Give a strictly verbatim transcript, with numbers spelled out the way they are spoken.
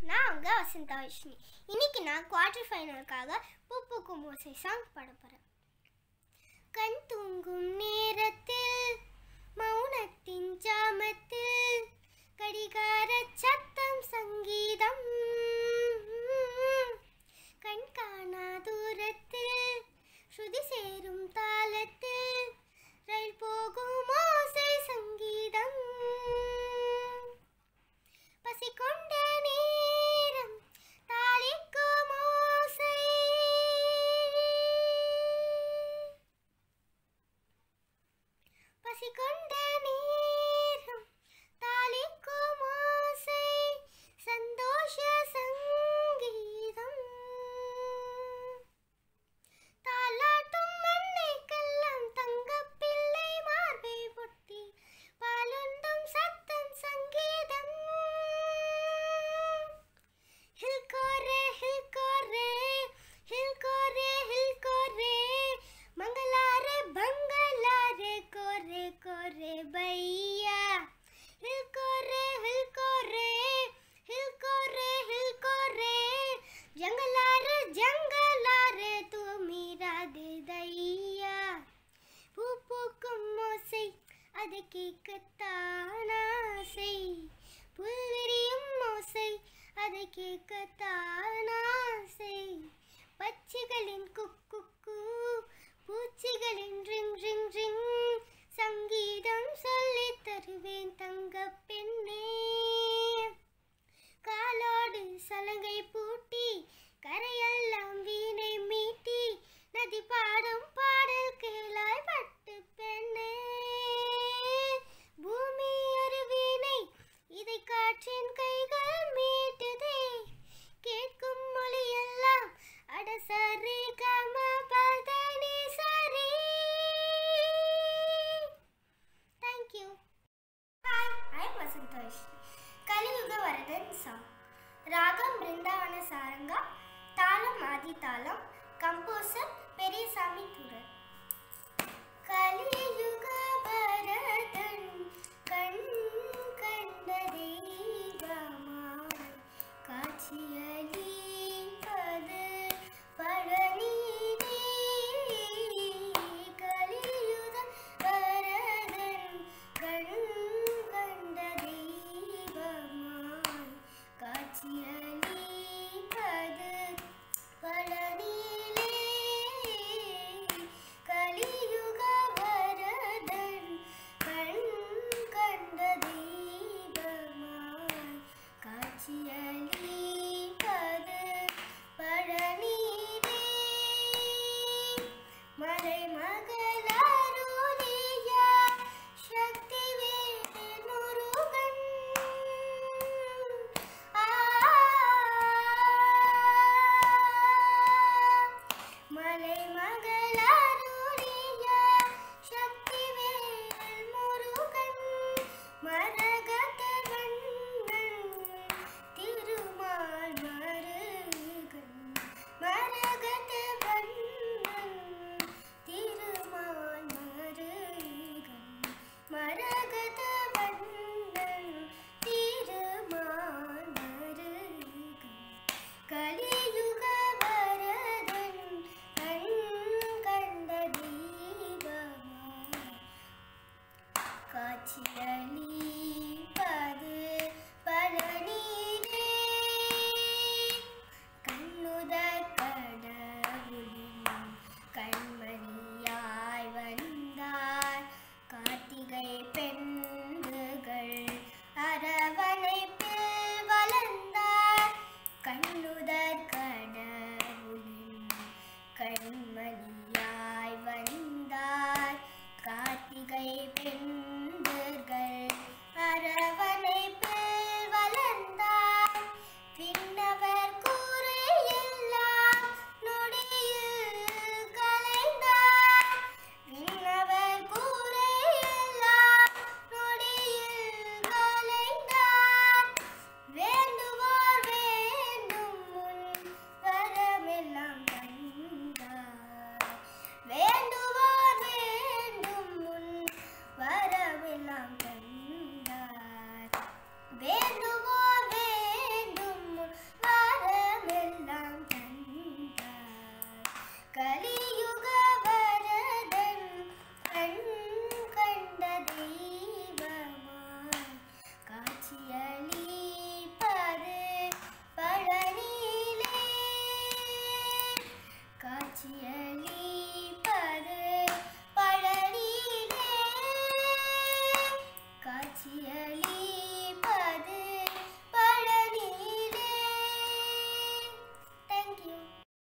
நான் உங்க வசந்தா விஷ்ணு. இன்னைக்கு நான் குவார்டர் ஃபைனலுக்காக பூ பூக்கும் ஓசை சாங் பாட போறேன். கண் தூங்கும் நேரத்தில் மௌனத்தின் ஜாமத்தில் கடிகார சத்தம் சங்கீதம், கண் காணா தூரத்தில் ஸ்ருதி சேரும் தாளத்தில் ரயில் போகும் ஓசை சங்கீதம். பசி கொண்ட நேரம் தாளிக்கும் ஓசை, பசி கொண்ட நேரம் தாளிக்கும் ஓசை சந்தோஷ சங்கீதம். தாலாட்டும் மண்ணைக்கெல்லாம் தங்கப் பிள்ளை மார்பை பொட்டி பாலுண்டும் சத்தம் சங்கீதம். ஹில் கோரே ஹில் கோரே ஹில் கோரே ஹில் கோரே मंगलारे बंगलारे कोरे कोरे भैया. हिल कोरे हिल कोरे हिल कोरे हिल कोरे जंगलारे जंगलारे तू मेरा दे दैया. பூ பூக்கும் ஓசை அது கேட்கத்தான் ஆசை, புல்விரியும் ஓசை அதை கேட்கத்தான் ஆசை. பச்சைகளின் குக்கு பூச்சிகளின் ரிங் ரிங் ரிங் சங்கீதம் சொல்லி தருவேன் தங்க பெண்ணே. காலோடு சலங்கை பூட்டி கரையெல்லாம் வீணை மீட்டி நதி பாடும் பாடல் கேளாய் பட்டு பெண்ணே. பூமி ஒரு வீணை இதை காற்றின் கைகள் மீட்டுதே, கேட்கும் மொழி எல்லாம் அடசரி கம பதனி சரி. Thank you. Hi, I am Vasantha Vishnu. Kaliyuga Varadan song. Ragam Brindavana Saranga, Talam Adi Talam, Composer Periyasamy Thurai. Kaliyuga